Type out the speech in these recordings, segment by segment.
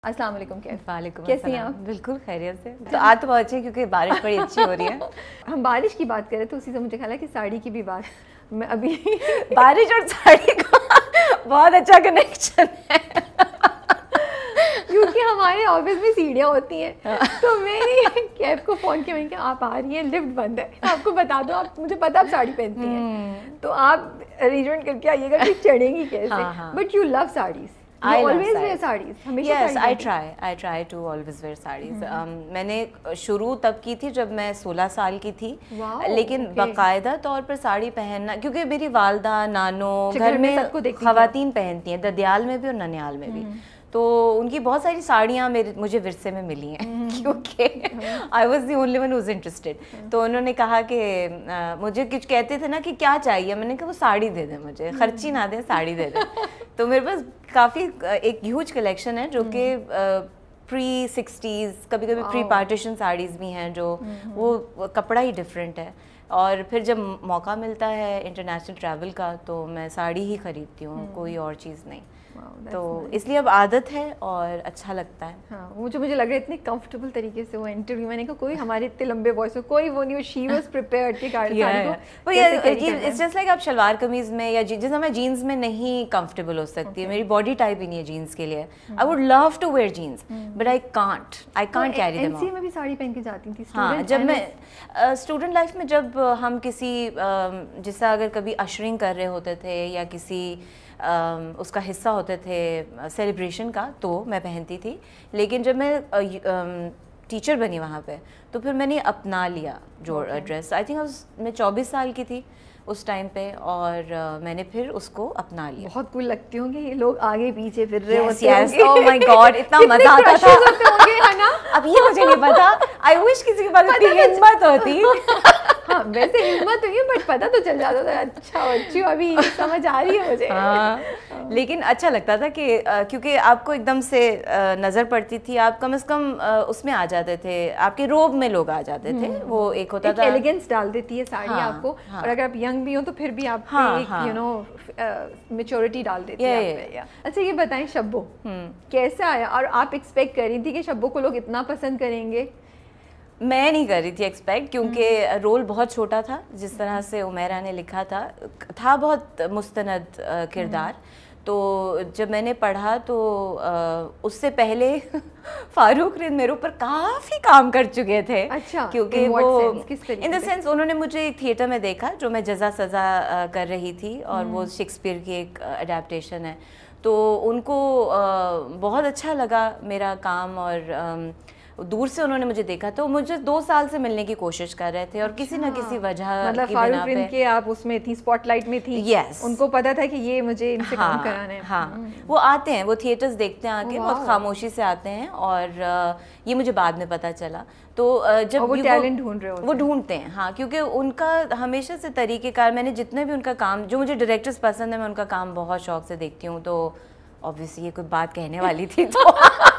السلام علیکم. وعلیکم کیسی ہیں آپ؟ بالکل خیریت سے. تو آج تو بہت اچھی کیونکہ بارش بڑی اچھی ہو رہی ہے. ہم بارش کی بات کریں تو اسی سے مجھے خیال ہے کہ ساڑی کی بھی بات میں ابھی بارش اور ساڑی کا بہت اچھا کنیکشن ہے کیونکہ ہمارے آفس میں سیڑھیاں ہوتی ہیں تو میں نے کیب کو فون کیا, میں نے کہا آپ آ رہی ہیں, لفٹ بند ہے, آپ کو بتا دو, آپ مجھے پتا آپ ساڑی پہنتی ہیں تو آپ ارینجمنٹ کر کے آئیے گا کہ چڑھیں گی کیسے. But you love saris. I always wear sarees. Yes, I try to always wear sarees. میں نے شروع تب کی تھی جب میں 16 سال کی تھی, لیکن باقاعدہ طور پر ساڑی پہننا, کیونکہ میری والدہ نانو گھر میں خواتین پہنتی ہیں, ددیال میں بھی اور ننیال میں بھی, تو ان کی بہت ساری ساڑیاں مجھے ورثے میں ملی ہیں کیونکہ I was the only one who's interested. تو انہوں نے کہا کہ مجھے کچھ کہتے تھے نا کہ کیا چاہیے, میں نے کہا وہ ساڑی دے دیں, مجھے خرچی نہ دیں, ساڑی دے دیں. تو میرے پاس کافی ایک ہیوج کلیکشن ہے جو کہ پری 60s, کبھی کبھی پری پارٹیشن ساڑیز بھی ہیں جو وہ کپڑا ہی ڈفرینٹ ہے. اور پھر جب موقع ملتا ہے انٹرنیشنل ٹریول کا تو میں ساڑی ہی خریدتی ہوں, کوئی اور چیز نہیں. تو اس لیے اب عادت ہے اور اچھا لگتا ہے. ہاں مجھے لگ رہا ہے اتنے کمفرٹیبل طریقے سے وہ انٹرویو, میں نے کہا کوئی ہمارے اتنے لمبے وائس میں کوئی وہ نہیں, شی واز پریپیئرڈ کہ ساڑی کو اٹس جسٹ لائک آپ شلوار قمیض میں یا جیسے میں جینس میں نہیں کمفرٹیبل ہو سکتی, میری باڈی ٹائپ ہی نہیں ہے جینس کے لیے. I would love to wear jeans but I can't carry them. این سی میں بھی ساڑی پہن کے جاتی تھی. ہاں جب میں اسٹوڈنٹ لائف میں, جب ہم کسی جیسے اگر کبھی اشرنگ کر رہے ہوتے تھے یا کسی اس کا حصہ ہوتے تھے سیلیبریشن کا, تو میں پہنتی تھی. لیکن جب میں ٹیچر بنی وہاں پہ تو پھر میں نے اپنا لیا جو ڈریس. آئی تھنک میں 24 سال کی تھی اس ٹائم پہ, اور میں نے پھر اس کو اپنا لیا. بہت کول لگتی ہوں گے یہ لوگ آگے پیچھے پھر رہے ہوتے ہیں. اوہ مائی گاڈ اتنا مزہ آتا تھا. اب یہ مجھے نہیں پتا, آئی وش کسی کے پاس اتنی ہمت ہوتی. ہاں ویسے ہمت ہوئی ہے بٹ پتا تو چل جاتا تھا, اچھا بچی ابھی سمجھ آ رہی ہے مجھے. لیکن اچھا لگتا تھا کہ کیونکہ آپ کو ایک دم سے نظر پڑتی تھی, آپ کم از کم اس میں آ جاتے تھے, آپ کے روب میں لوگ آ جاتے تھے. وہ ایک ہوتا تھا, ایلیگنس ڈال دیتی ہے ساڑی آپ کو, اور اگر آپ ینگ بھی ہوں تو پھر بھی آپ یو نو میچورٹی ڈال دیتی ہے. اچھا یہ بتائیں شبو کیسا آیا, اور آپ ایکسپیکٹ کر رہی تھی کہ شبو کو لوگ اتنا پسند کریں گے؟ میں نہیں کر رہی تھی ایکسپیکٹ, کیونکہ رول بہت چھوٹا تھا. جس طرح سے عمیرہ نے لکھا تھا بہت مستند کردار. تو جب میں نے پڑھا تو اس سے پہلے فاروق رض میرے اوپر کافی کام کر چکے تھے. کیونکہ وہ ان دا سینس انہوں نے مجھے ایک تھیٹر میں دیکھا جو میں جزا سزا کر رہی تھی, اور وہ شیکسپیئر کی ایک اڈیپٹیشن ہے. تو ان کو بہت اچھا لگا میرا کام, اور دور سے انہوں نے مجھے دیکھا تو مجھے 2 سال سے ملنے کی کوشش کر رہے تھے, اور کسی نہ کسی وجہ مطلب فاروق رض کے آپ اس میں تھی, اسپاٹ لائٹ میں تھی. یس, ان کو پتا تھا کہ یہ مجھے ان سے کام کرانا ہے. ہاں وہ آتے ہیں, وہ تھیٹرز دیکھتے ہیں آ کے, بہت خاموشی سے آتے ہیں, اور یہ مجھے بعد میں پتا چلا. تو جب وہ ٹیلنٹ ڈھونڈ رہے ہوتے وہ ڈھونڈتے ہیں, ہاں, کیونکہ ان کا ہمیشہ سے طریقہ کار, میں نے جتنے بھی ان کا کام, جو مجھے ڈائریکٹرز پسند ہیں, میں ان کا کام بہت شوق سے دیکھتی ہوں. تو obviously یہ کوئی بات کہنے والی تھی تو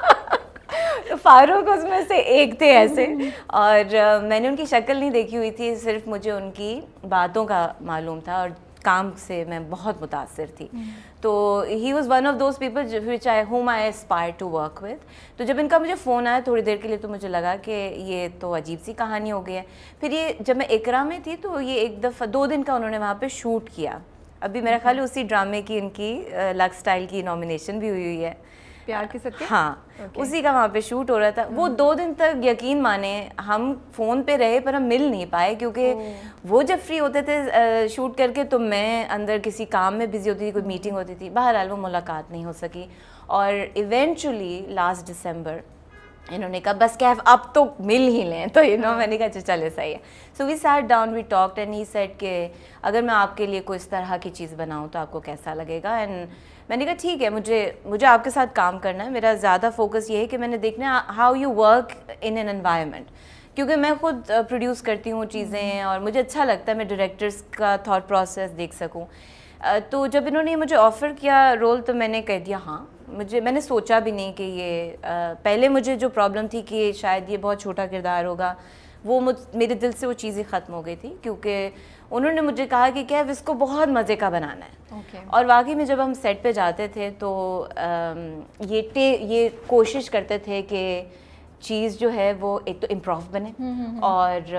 فاروق اس میں سے ایک تھے ایسے. اور میں نے ان کی شکل نہیں دیکھی ہوئی تھی, صرف مجھے ان کی باتوں کا معلوم تھا, اور کام سے میں بہت متاثر تھی. تو he was one of those people whom I aspire to work with. تو جب ان کا مجھے فون آیا تھوڑی دیر کے لیے تو مجھے لگا کہ یہ تو عجیب سی کہانی ہو گئی ہے. پھر یہ جب میں اقرا میں تھی تو یہ ایک دفعہ 2 دن کا انہوں نے وہاں پہ شوٹ کیا. ابھی میرا خیال ہے اسی ڈرامے کی ان کی لکس اسٹائل کی نامینیشن بھی ہوئی ہے, پیار کے صدقے. ہاں اسی کا وہاں پہ شوٹ ہو رہا تھا. وہ 2 دن تک یقین مانیں ہم فون پہ رہے پر ہم مل نہیں پائے, کیونکہ وہ جب فری ہوتے تھے شوٹ کر کے تو میں اندر کسی کام میں بزی ہوتی تھی, کوئی میٹنگ ہوتی تھی. بہرحال وہ ملاقات نہیں ہو سکی, اور ایونچولی لاسٹ دسمبر انہوں نے کہا بس کیف اب تو مل ہی لیں. تو میں نے کہا چلے صحیح ہے. So we sat down, we talked, and he said کہ اگر میں آپ کے لیے کوئی اس طرح کی چیز بناؤں تو آپ کو کیسا لگے گا. اینڈ میں نے کہا ٹھیک ہے, مجھے آپ کے ساتھ کام کرنا ہے. میرا زیادہ فوکس یہ ہے کہ میں نے دیکھنا ہے how you work in an environment, کیونکہ میں خود پروڈیوس کرتی ہوں چیزیں, اور مجھے اچھا لگتا ہے میں ڈائریکٹرس کا تھاٹ پروسیس دیکھ سکوں. تو جب انہوں نے مجھے آفر کیا رول تو میں نے کہہ دیا ہاں. میں نے سوچا بھی نہیں کہ یہ پہلے مجھے جو پرابلم تھی کہ شاید یہ بہت چھوٹا کردار ہوگا, وہ میرے دل سے وہ چیزیں ختم ہو گئی تھی، کیونکہ انہوں نے مجھے کہا کہ کیف اس کو بہت مزے کا بنانا ہے. اور واقعی میں جب ہم سیٹ پہ جاتے تھے تو یہ کوشش کرتے تھے کہ چیز جو ہے وہ ایک تو امپروو بنے اور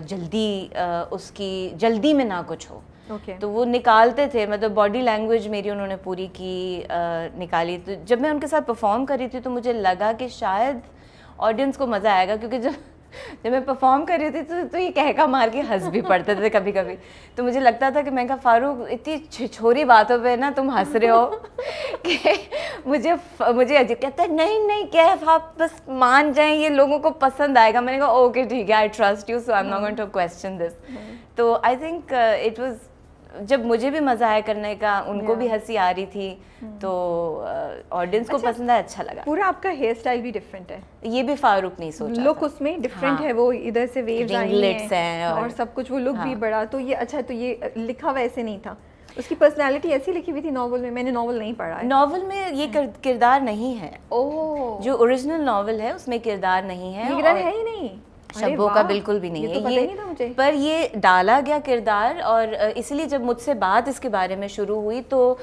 جلدی میں نہ کچھ ہو. تو وہ نکالتے تھے، مطلب باڈی لینگویج میری انہوں نے پوری کی نکالی. تو جب میں ان کے ساتھ پرفارم کر رہی تھی تو مجھے لگا کہ شاید آڈینس کو مزہ آئے گا، کیونکہ جب میں پرفارم کر رہی تھی تو یہ کہکا مار کے ہنس بھی پڑتے تھے کبھی کبھی. تو مجھے لگتا تھا کہ میں کہا فاروق اتنی چھوری باتوں پہ نا تم ہنس رہے ہو کہ مجھے عجیب. کہتا ہے نہیں کیف آپ بس مان جائیں، یہ لوگوں کو پسند آئے گا. میں نے کہا اوکے ٹھیک ہے، I trust you, so I am not going to question this. تو آئی تھنک اٹ واز، جب مجھے بھی مزہ آیا کرنے کا، ان کو بھی ہنسی آ رہی تھی، تو آڈینس کو پسند آیا، اچھا لگا. پورا آپ کا ہیئر اسٹائل بھی ڈفرینٹ ہے، یہ بھی فاروق نہیں سوچا، لک اس میں ڈفرینٹ ہے، وہ ادھر سے ویوز آئی ہیں اور سب کچھ، وہ لک بھی بڑا. تو یہ اچھا، تو یہ لکھا ویسے نہیں تھا، اس کی پرسنالٹی ایسی لکھی ہوئی تھی ناول میں؟ میں نے ناول نہیں پڑھا ہے. ناول میں یہ کردار نہیں ہے، جو اوریجنل ناول ہے اس میں کردار نہیں ہے، کردار ہے ہی نہیں، شبو کا بالکل بھی نہیں ہے یہ، پر یہ ڈالا گیا کردار. اور اس لیے جب مجھ سے بات اس کے بارے میں شروع ہوئی تو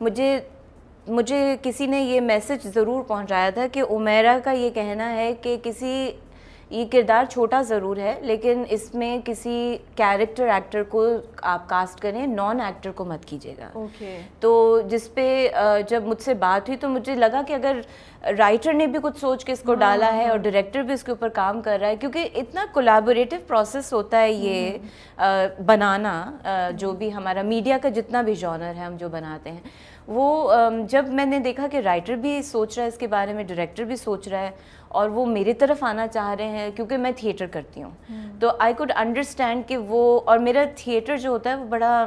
مجھے کسی نے یہ میسج ضرور پہنچایا تھا کہ عمیرہ کا یہ کہنا ہے کہ یہ کردار چھوٹا ضرور ہے لیکن اس میں کسی کیریکٹر ایکٹر کو آپ کاسٹ کریں، نان ایکٹر کو مت کیجیے گا. تو جس پہ جب مجھ سے بات ہوئی تو مجھے لگا کہ اگر رائٹر نے بھی کچھ سوچ کے اس کو ڈالا ہے اور ڈائریکٹر بھی اس کے اوپر کام کر رہا ہے، کیونکہ اتنا کولیبوریٹو پروسیس ہوتا ہے یہ بنانا، جو بھی ہمارا میڈیا کا جتنا بھی جانر ہے ہم جو بناتے ہیں، وہ جب میں نے دیکھا کہ رائٹر بھی سوچ رہا ہے اس کے بارے میں، ڈائریکٹر بھی سوچ رہا ہے اور وہ میری طرف آنا چاہ رہے ہیں، کیونکہ میں تھیٹر کرتی ہوں، تو آئی کوڈ انڈرسٹینڈ کہ وہ، اور میرا تھیٹر جو ہوتا ہے وہ بڑا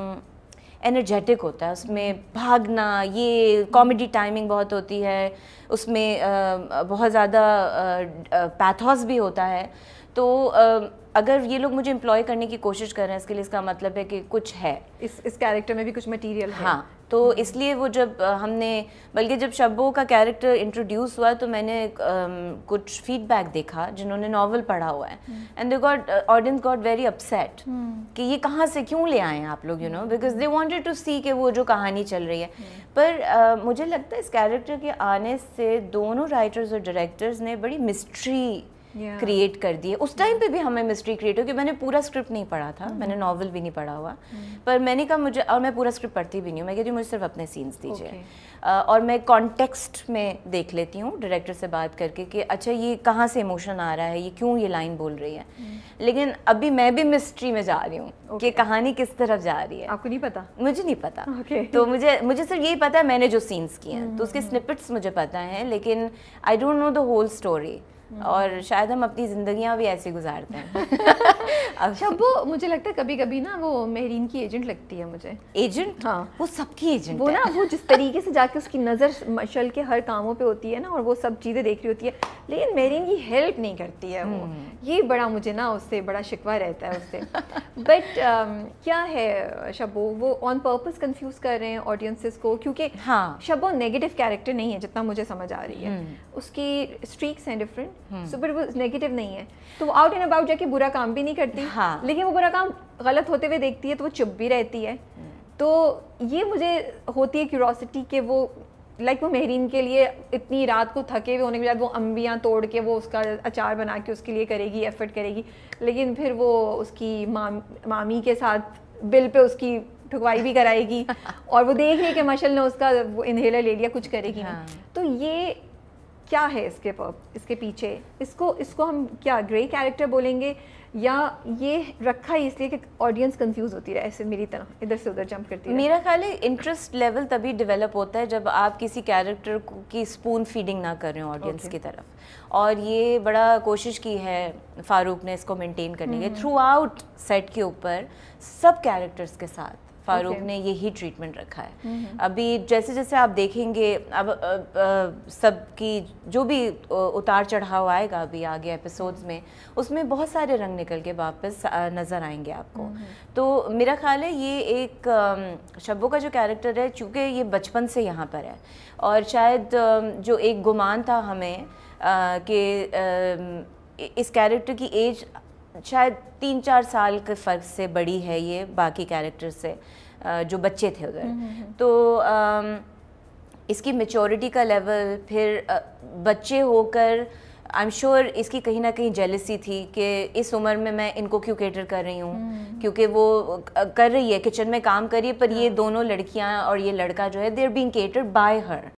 انرجیٹک ہوتا ہے، اس میں بھاگنا، یہ کامیڈی ٹائمنگ بہت ہوتی ہے، اس میں بہت زیادہ پیتھوس بھی ہوتا ہے. تو اگر یہ لوگ مجھے امپلائی کرنے کی کوشش کر رہے ہیں، اس کے لیے اس کا مطلب ہے کہ کچھ ہے، اس کیریکٹر میں بھی کچھ مٹیریل ہے. ہاں، تو اس لیے وہ جب ہم نے، بلکہ جب شبو کا کیریکٹر انٹروڈیوس ہوا تو میں نے کچھ فیڈ بیک دیکھا جنہوں نے ناول پڑھا ہوا ہے، and audience got very upset کہ یہ کہاں سے کیوں لے آئے ہیں آپ لوگ، you know, because they wanted to see کہ وہ جو کہانی چل رہی ہے. پر مجھے لگتا ہے اس کیریکٹر کے آنے سے دونوں رائٹرز اور ڈائریکٹرز نے بڑی مسٹری کریٹ کر دی ہے. اس ٹائم پہ بھی ہمیں مسٹری کریٹ ہو کہ میں نے پورا اسکرپٹ نہیں پڑھا تھا، میں نے ناول بھی نہیں پڑھا ہوا، پر میں نے کہا مجھے، اور میں پورا اسکرپٹ پڑھتی بھی نہیں ہوں، میں کہتی ہوں مجھے صرف اپنے سینس دیجیے، اور میں کانٹیکسٹ میں دیکھ لیتی ہوں ڈائریکٹر سے بات کر کے کہ اچھا یہ کہاں سے ایموشن آ رہا ہے، یہ کیوں یہ لائن بول رہی ہے. لیکن ابھی میں بھی مسٹری میں جا رہی ہوں کہ کہانی کس طرف جا رہی ہے. آپ کو نہیں پتا؟ مجھے نہیں پتا. تو مجھے صرف یہی پتا ہے میں نے جو سینس کیے ہیں، تو اس کے سنپٹس مجھے پتا ہیں، لیکن I don't know the whole story. اور شاید ہم اپنی زندگیاں بھی ایسے گزارتے ہیں. شبو مجھے لگتا ہے کبھی کبھی نا وہ مہرین کی ایجنٹ لگتی ہے مجھے. ایجنٹ؟ ہاں، وہ سب کی ایجنٹ. وہ نا وہ جس طریقے سے جا کے اس کی نظر مشل کے ہر کاموں پہ ہوتی ہے نا، اور وہ سب چیزیں دیکھ رہی ہوتی ہے، لیکن مہرین کی ہیلپ نہیں کرتی ہے وہ. یہ بڑا مجھے نا اس سے بڑا شکوہ رہتا ہے اس سے. بٹ کیا ہے شبو، وہ آن پرپز کنفیوز کر رہے ہیں آڈینسز کو، کیونکہ شبو نیگیٹو کیریکٹر نہیں ہے جتنا مجھے سمجھ آ رہی ہے. اس کی اسٹریکس ہیں ڈفرینٹ، سو بٹ وہ نیگیٹو نہیں ہے، تو وہ آؤٹ اینڈ اباؤٹ جا کے برا کام بھی نہیں کرتی، لیکن وہ برا کام غلط ہوتے ہوئے دیکھتی ہے تو وہ چپ بھی رہتی ہے. تو یہ مجھے ہوتی ہے کیوروسٹی کہ وہ لائک وہ مہرین کے لیے اتنی رات کو تھکے ہوئے ہونے کے بعد وہ امبیاں توڑ کے وہ اس کا اچار بنا کے اس کے لیے کرے گی، ایفرٹ کرے گی، لیکن پھر وہ اس کی مامی کے ساتھ بل پہ اس کی ٹھکوائی بھی کرائے گی، اور وہ دیکھ رہی کہ مشل نے اس کا وہ انہیلر لے لیا، کچھ کرے گی نہیں. تو یہ کیا ہے اس کے پیچھے؟ اس کو ہم کیا گرے کیریکٹر بولیں گے، یا یہ رکھا ہی اس لیے کہ آڈینس کنفیوز ہوتی رہے ایسے میری طرح ادھر سے ادھر جمپ کرتی ہے؟ میرا خیال ہے انٹرسٹ لیول تبھی ڈیولپ ہوتا ہے جب آپ کسی کیریکٹر کی اسپون فیڈنگ نہ کر رہے ہوں آڈینس کی طرف. اور یہ بڑا کوشش کی ہے فاروق نے اس کو مینٹین کرنے کے تھرو آؤٹ سیٹ کے اوپر سب کیریکٹرز کے ساتھ. فاروق نے یہی ٹریٹمنٹ رکھا ہے. ابھی جیسے جیسے آپ دیکھیں گے اب سب کی جو بھی اتار چڑھاؤ آئے گا ابھی آگے ایپیسوڈز میں، اس میں بہت سارے رنگ نکل کے واپس نظر آئیں گے آپ کو. تو میرا خیال ہے یہ ایک شبو کا جو کیریکٹر ہے، چونکہ یہ بچپن سے یہاں پر ہے، اور شاید جو ایک گمان تھا ہمیں کہ اس کیریکٹر کی ایج شاید 3-4 سال کے فرق سے بڑی ہے یہ باقی کیریکٹر سے جو بچے تھے ادھر. تو اس کی میچورٹی کا لیول, پھر بچے ہو کر آئی ایم شیور اس کی کہیں نہ کہیں جیلسی تھی کہ اس عمر میں ان کو کیوں کیٹر کر رہی ہوں, کیونکہ وہ کر رہی ہے کچن میں کام کر رہی ہے, پر یہ دونوں لڑکیاں اور یہ لڑکا جو ہے they are being catered by Hare.